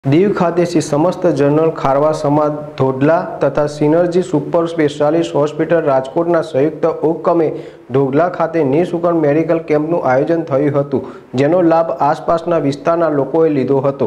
દીવ ખાતે શ્રી સમસ્ત જનરલ ખારવા સમાજ ધોડલા તથા સિનર્જી સુપર સ્પેશિયાલિસ્ટ હોસ્પિટલ રાજકોટના સંયુક્ત ઉપક્રમે ધોડલા ખાતે નિઃશુલ્ક મેડિકલ કેમ્પનું આયોજન થયું હતું, જેનો લાભ આસપાસના વિસ્તારના લોકોએ લીધો હતો।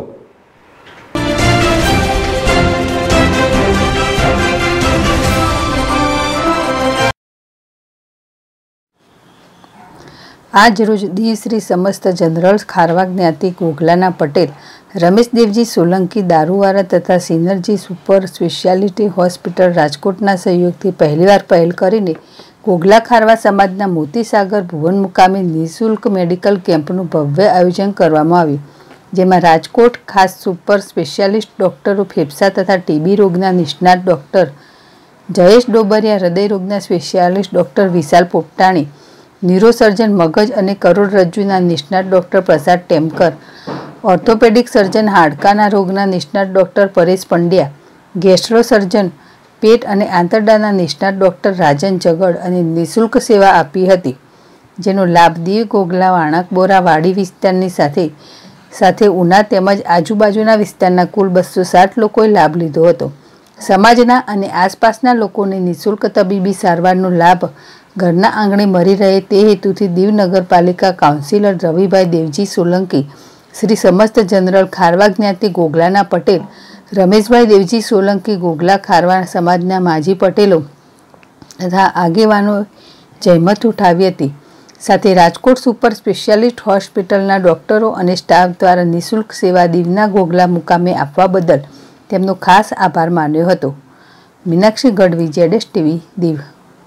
આજ રોજ દીવ શ્રી સમસ્ત જનરલ ખારવા જ્ઞાતિ ઘોઘલાના પટેલ રમેશ દેવજી સોલંકી દારૂવાળા તથા સિનર્જી સુપર સ્પેશિયાલિટી હોસ્પિટલ રાજકોટના સહયોગથી પહેલીવાર પહેલ કરીને ઘોઘલા ખારવા સમાજના મોતીસાગર ભુવન મુકામે નિઃશુલ્ક મેડિકલ કેમ્પનું ભવ્ય આયોજન કરવામાં આવ્યું, જેમાં રાજકોટ ખાસ સુપર સ્પેશિયાલિસ્ટ ડૉક્ટરો, ફેફસા તથા ટીબી રોગના નિષ્ણાત ડૉક્ટર જયેશ ડોબરિયા, હૃદય રોગના specialist doctor Vishal Popatani, neurosurgeon મગજ અને કરોડરજ્જુના નિષ્ણાત ડૉક્ટર પ્રસાદ ટેમકર, ઓર્થોપેડિક સર્જન હાડકાના રોગના નિષ્ણાત doctor Paresh Pandya, gastro surgeon પેટ અને આંતરડાના નિષ્ણાત ડૉક્ટર રાજન જગડ અને નિઃશુલ્ક સેવા આપી હતી, જેનો લાભ દીવ, ઘોઘલા, વાણકબોરા, વાડી વિસ્તારની સાથે ઉના તેમજ આજુબાજુના વિસ્તારના કુલ 260 લોકોએ લાભ લીધો હતો। સમાજના અને આસપાસના લોકોને નિઃશુલ્ક તબીબી સારવારનો લાભ ઘરના આંગણે મળી રહે તે હેતુથી દીવ નગરપાલિકા કાઉન્સિલર રવિભાઈ દેવજી સોલંકી, શ્રી સમસ્ત જનરલ ખારવા જ્ઞાતિ ઘોઘલાના પટેલ રમેશભાઈ દેવજી સોલંકી, ઘોઘલા ખારવા સમાજના માજી પટેલો તથા આગેવાનોએ જહેમત ઉઠાવી હતી। સાથે રાજકોટ સુપર સ્પેશિયાલિસ્ટ હોસ્પિટલના ડૉક્ટરો અને સ્ટાફ દ્વારા નિઃશુલ્ક સેવા દીવના ઘોઘલા મુકામે આપવા બદલ તેમનો ખાસ આભાર માન્યો હતો। Meenakshi Gadhvi, ZS TV, Diu.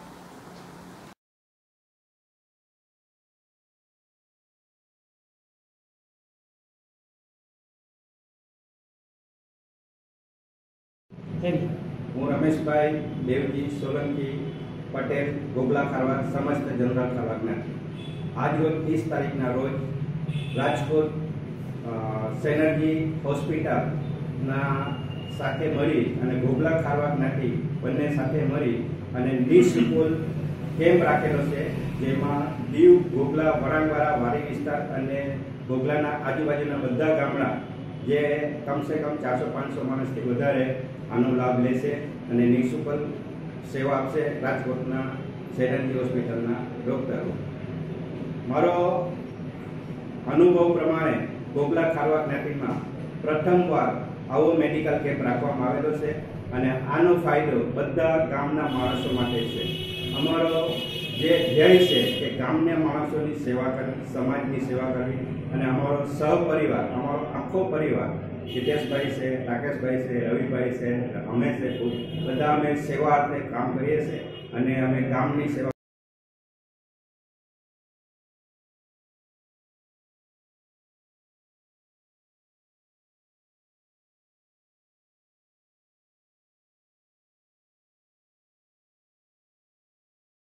હું રમેશભાઈ દેવજી સોલંકી પટેલ, ઘોઘલા ખારવા સમસ્ત જનરલ ખારવા જ્ઞાતિ। આજ રોજ 30 તારીખના રોજ રાજકોટ સિનર્જી હોસ્પિટલના સાથે મળી અને ઘોઘલા ખારવા જ્ઞાતિ બંને સાથે મળી અને નિઃશુલ્ક કેમ્પ રાખેલો છે, જેમાં દીવ, ઘોઘલા, વરાંગવાળા, વાડી વિસ્તાર અને ઘોઘલાના આજુબાજુના બધા ગામડા જે કમસે કમ 400-500 માણસથી વધારે આનો લાભ લેશે અને નિઃશુલ્ક સેવા આપશે રાજકોટના સિનર્જી હોસ્પિટલના ડૉક્ટરો। મારો અનુભવ પ્રમાણે ઘોઘલા ખારવા જ્ઞાતિમાં પ્રથમવાર આવો મેડિકલ કેમ્પ રાખવામાં આવેલો છે અને આનો ફાયદો બધા ગામના માણસો માટે છે। અમારો જે ધ્યેય છે કે ગામના માણસોની સેવા કરવી, સમાજની સેવા કરવી અને અમારો સહપરિવાર, અમારો આખો પરિવાર હિતેશભાઈ છે, રાકેશભાઈ છે, રવિભાઈ છે, અમે છે, બધા અમે સેવા અર્થે કામ કરીએ છીએ અને અમે ગામની સેવા